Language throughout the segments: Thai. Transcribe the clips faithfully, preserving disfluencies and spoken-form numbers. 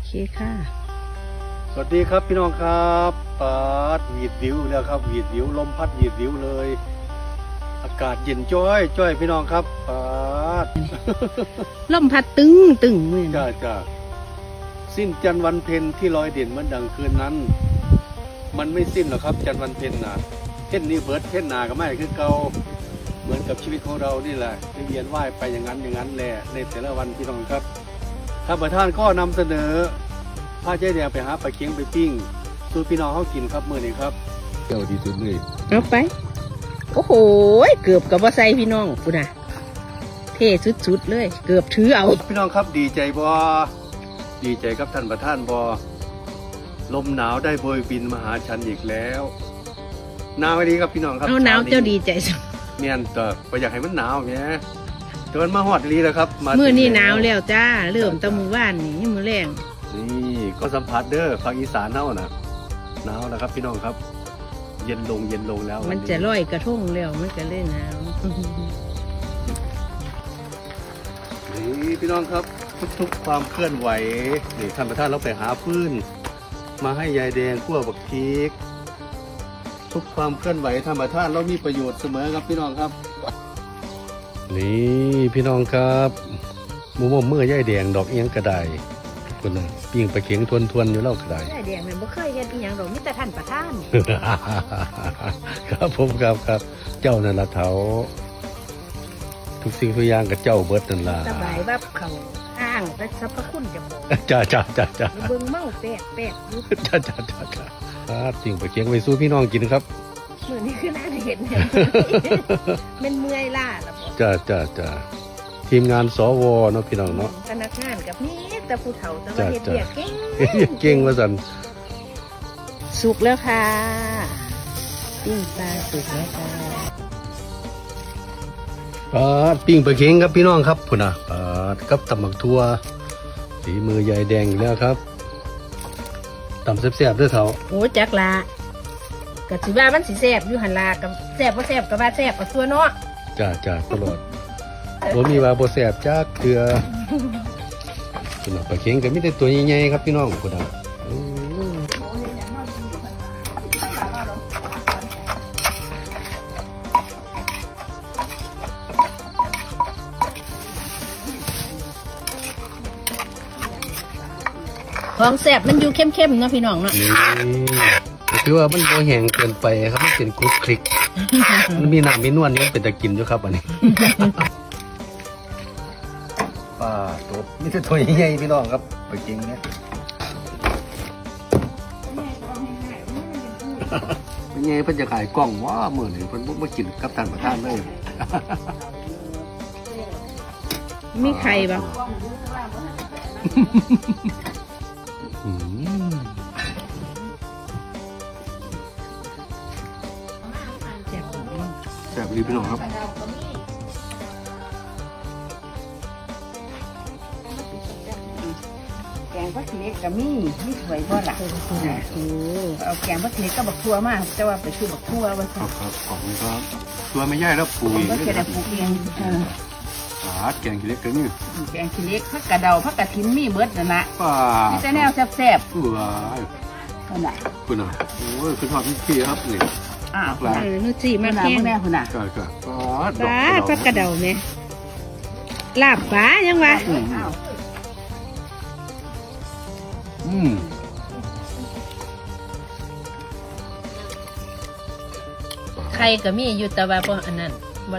เคค่ะสวัสดีครับพี่น้องครับปาดหวีดวิวแล้วครับหวีดวิวลมพัดหวีดวิวเลยอากาศเย็นจ้อยจ้อยพี่น้องครับปาดลมพัดตึงตึงเหมือนจ้าจ้าสิ้นจันทร์วันเพ็ญที่ลอยเด่นเหมือนดังคืนนั้นมันไม่สิ้นหรอกครับจันทร์วันเพ็ญน่ะเพ่นนี้เบิร์ดเพ่นหนาก็ไม่คือเก่าเหมือนกับชีวิตของเรานี่แหละที่เวียนว่ายไปอย่างนั้นอย่างนั้นแหละในแต่ละวันพี่น้องครับท่านประธานก็นำเสนอผ้าเจ๊แดงไปหาปลาเค็งไปปิ้งสู่พี่น้องเขากินครับมื้อนี้ครับเจ้าดีสุดเลยเอาไปโอ้โหเกือบกับว่าใส่พี่น้องกูนะเท่สุดๆเลยเกือบถือเอาพี่น้องครับดีใจบ่ดีใจครับท่านประธานบ่ลมหนาวได้โบยบินมาหาฉันอีกแล้วหนาวดีครับพี่น้องครับเอาหนาวเจ้าดีใจสุดเมียนแต่ก็อยากให้มันหนาวไงจนมาหอดดีแล้วครับมื้อนี้หนาวแล้วจ้าเริ่มตะมือว่านนี่มื้อแรงนี่ก็สัมผัสเด้อภาคอีสานเท่าน่ะหนาวแล้วครับพี่น้องครับเย็นลงเย็นลงแล้วมันจะลอยกระทงแล้วมันก็เลยหนาวนี่พี่น้องครับทุกๆความเคลื่อนไหวนี่ท่านประธานเราไปหาฟืนมาให้ยายแดงคั่วบักพริกทุกความเคลื่อนไหวธรรมชาติเรามีประโยชน์เสมอครับพี่น้องครับนี่พี่น้องครับหมูม่วงเมื่อย่ายแดงดอกเอียงกระไดคนนึงปิ้งปลาเข็งทวนทวนอยู่เล่ากระไดย่ายแดงมันบ่เคยเห็นอีหยังดอกมิแต่ท่านประธานครับผมครับครับเจ้านั่นละเถาทุกสิ่งทุกอย่างกับเจ้าเบิร์ดนั่นละสบายว่าเขาอ้างแต่สรรพคุณจะบอกจ้าจ้าจ้าจ้าเบิ่งเมาแปดแปดจ้าจ้าจ้าจ้าครับสิ่งปลาเข็งไปสู้พี่น้องกินครับมือนี้คือน่าเห็นเป็นเมื่อยล่าละจ้าจ้าจ้าทีมงานสวเนาะพี่น้องเนาะพนักงานกับนี่แต่ผู้เฒ่าแต่ว่าเฮ็ดเรียกเก่งเก่งว่าสันสุกแล้วค่ะปิ้งปลาสุกแล้วค่ะปลาปิ้งปลาเข็งครับพี่น้องครับพุ่นน่ะปลากับตำหมักทั่วสีมือยายแดงแล้วครับตำแซ่บๆด้วยเถาโอ้จักละกะสิว่ามันสิแซ่บอยู่หันลากับแซ่บบ่แซ่บกับว่าแซ่บกับตัวเนาะจ้าจ้าตลอดบ่มีว่าบ่แซ่บจักเทื่อพี่น้องปลาเข็งก็มีแต่ตัวใหญ่ๆครับพี่น้องพุ่นน่ะของแซ่บมันอยู่เข้มๆนะพี่น้องเนาะคือว่ามันโบแห้งเกินไปครับมันเป็นคลุกคลิกมันมีน้ำมีนวลนี่เป็นตะกินอยู่ครับอันนี้ป้าตัวมีแต่ตัวใหญ่ๆพี่น้องครับไปกินเนี่ยเป็นไงเพิ่นจะขายกล้องว่าเมื่อไหร่เพิ่นบ่กินกับท่านประธานเลยมีใครบ้างแซ่บดีพี่น้องครับแกงผักเล็กกับมี่มี่สวยบ่ล่ะเอาแกงผักเล็กก็บักทั่วมากแต่ว่าไปซื้อบักทั่วว่าครับครับขอบคุณครับตัวไม่ใหญ่แล้วปูก็แค่แต่ปูเองปาดแกงขี้เล็กกันนี่แกงขี้เล็กผักกระเดาผักกระถิ่นมีเบิดนั่นละนี่แต่แนวแซ่บๆว้ายคุณน่ะคุณน่ะโอ้ยคุณทอดพี่ครับนี่อ้าวเออนู่นจีมาแค่แน่คุณน่ะก็ก็ปลาผักกระเดาเนี่ยลาบปลายังวะอืมใครก็มีอยู่แต่ว่าพวกอันนั้น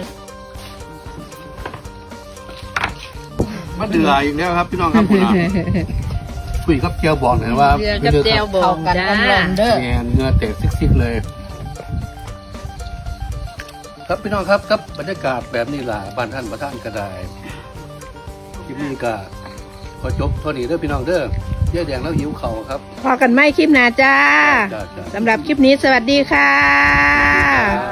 มาเดืออีกแล้วครับพี่น้องครับคุณอาคุยกับเจียวบองหน่อยว่าเดือกับเจียวบองจ้าเนื้อเตะซิกๆเลยครับพี่น้องครับครับบรรยากาศแบบนี้ล่ะบ้านท่านประธานก็ได้คลิปนี้ก็พอจบเท่านี้เด้อพี่น้องเด้อยายแดงแล้วหิวเข่าครับพอกันไหมคลิปหน้าจ้าสำหรับคลิปนี้สวัสดีค่ะ